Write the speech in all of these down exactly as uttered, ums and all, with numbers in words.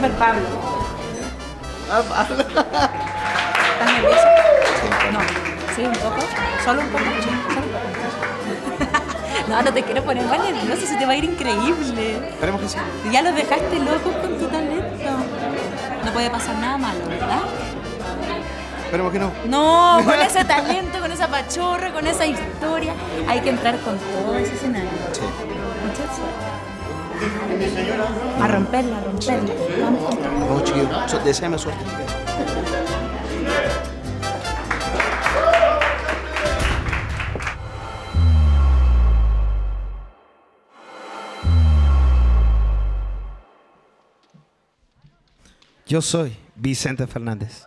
ver Pablo. Ah, Pablo. ¿Estás nervioso? No. Sí, un poco. Solo un poco. Sí, solo un poco. No, no te quiero poner más nervioso, se te va a ir increíble. Esperemos que sí. Ya los dejaste locos con tu talento. No puede pasar nada malo, ¿verdad? Esperemos que no. No, con ese talento, con esa pachorra, con esa historia, hay que entrar con todo ese escenario. Sí. Mucha suerte. A romperla, a romperla. Vamos con todo. Vamos, chiquillos. So- Deséame suerte. Yo soy Vicente Fernández.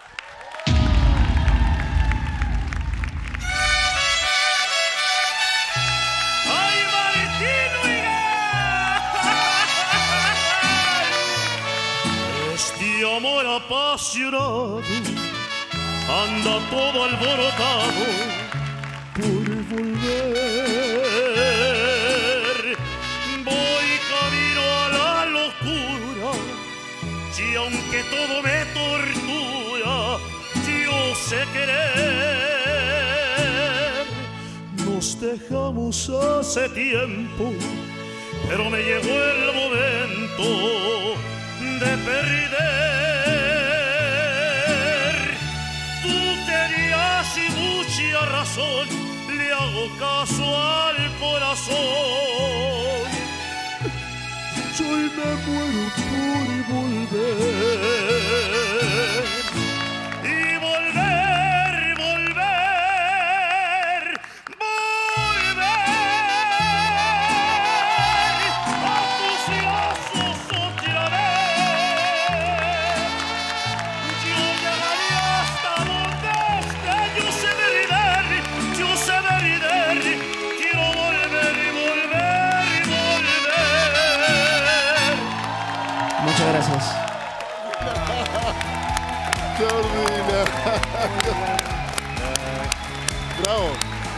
¡Ay, Martín Huiguet! Este amor apasionado anda todo alborotado por volver. Voy camino a la locura y aunque todo me tortura, yo sé querer. Nos dejamos hace tiempo, pero me llegó el momento de perder. Tú tenías y mucha razón, le hago caso al corazón. Yo hoy me muero por volver. Y volver, volver, volver a tus brazos otra vez. Yo llegaré hasta donde esté, yo sé veridad, yo sé veridad. Quiero volver y volver y volver. Muchas gracias. ¡Qué ordinario! ¡Bravo!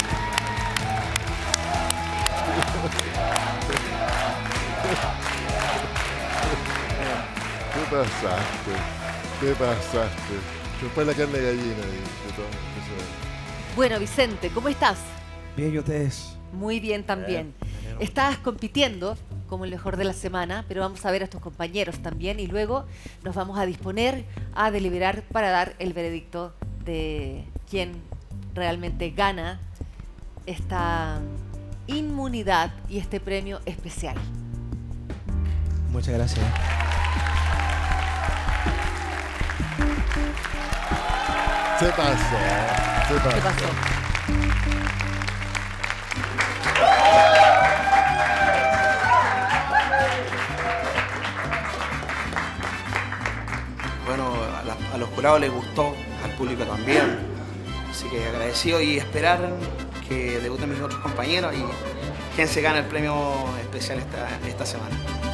¿Qué pasaste? ¿Qué pasaste? Después la carne de gallina y de todo eso. Bueno, Vicente, ¿cómo estás? Bien, ¿y ustedes? Muy bien también. Estás compitiendo como el mejor de la semana, pero vamos a ver a tus compañeros también y luego nos vamos a disponer a deliberar para dar el veredicto de quién realmente gana esta inmunidad y este premio especial. Muchas gracias. Se pasó, se pasó. ¿Qué pasó? Bueno, a, la- a los jurados les gustó, al público también. Así que agradecido y esperar que debuten mis otros compañeros y quién se gana el premio especial esta, esta semana.